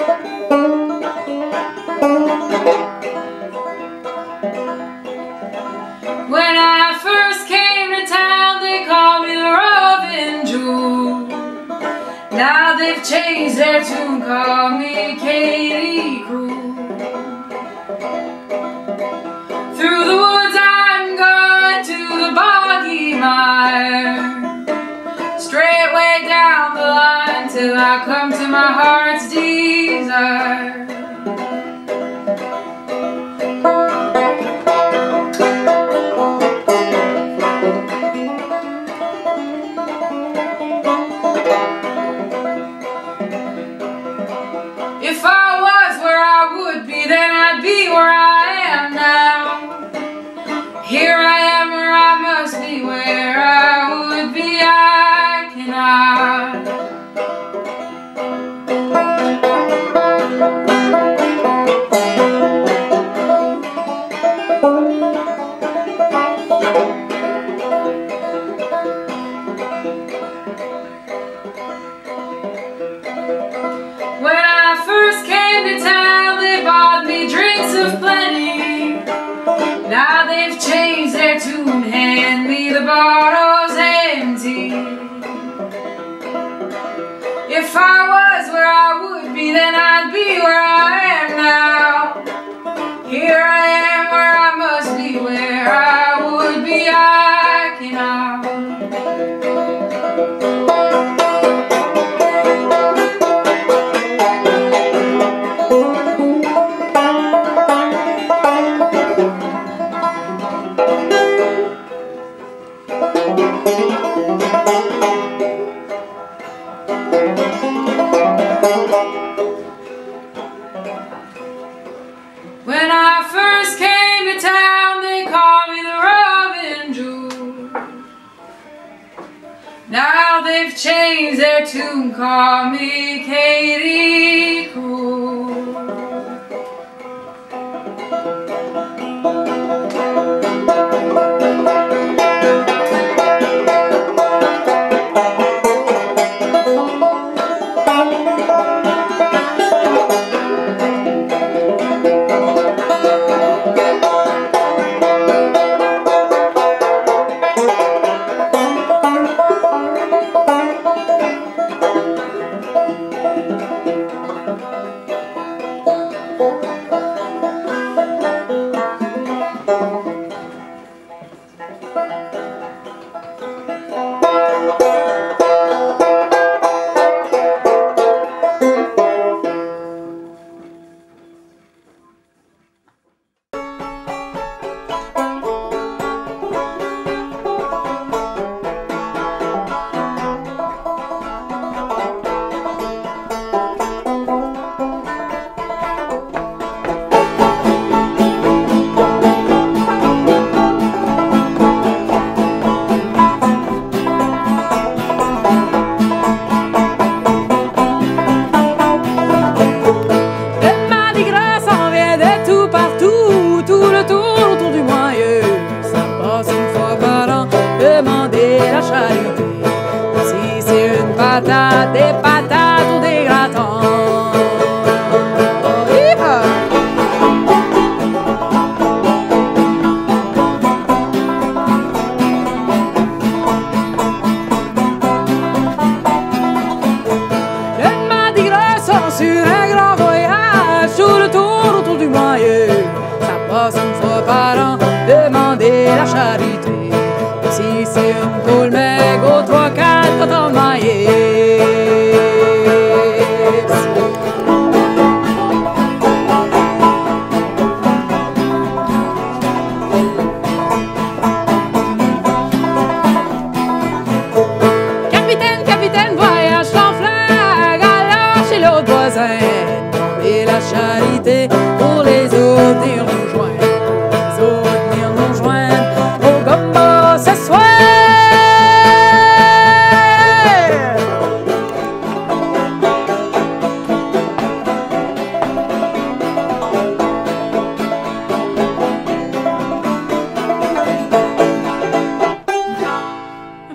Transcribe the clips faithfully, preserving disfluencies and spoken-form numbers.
When I first came to town, they called me the Roving Jewel. Now they've changed their tune, call me Katie Crew. Through the woods I'm going to the boggy mire, straight way down the line till I come to my heart's desire. If I was where I would be, then I'd be where I am now. Here I am where I must be, where I would be, I cannot. When I first came to town, they bought me drinks of plenty. Now they've changed their tune, hand me the bottles empty. If I was where I would be, then I'd be where I am now. Here I am where I must be, where I would be, I cannot. When I first came to town, they called me the Roving Jewel. Now they've changed their tune, call me Katie Crew. Des patates ou des gratins. Le Mardi Gras sont sur un grand voyage, tout le tour autour du moyeu. Ça passe une fois par an, demander la charité. Si c'est une poule mégot, trois, quatre, quand on maillé. Et la charité pour les autres venir nous joindre, les autres venir nous joindre au gombo ce soir.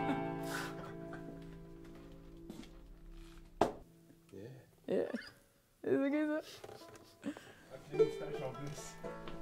Yeah. Yeah. C'est ok ça. Avec les moustaches en plus.